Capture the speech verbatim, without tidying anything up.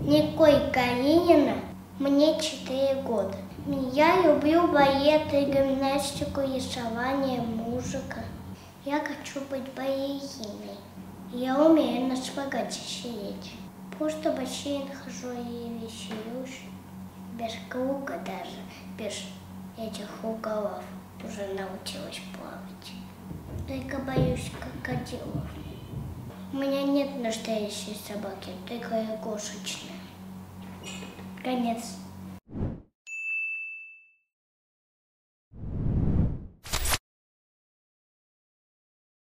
Николь Калинина, мне четыре года. Я люблю балет и гимнастику, рисование, музыка. Я хочу быть балериной. Я умею на шпагате сидеть. Просто в бассейн хожу и веселюсь. Без круга даже, без этих уголов. Уже научилась плавать. Только боюсь крокодилов. У меня нет настоящей собаки, только игрушечная. Конец.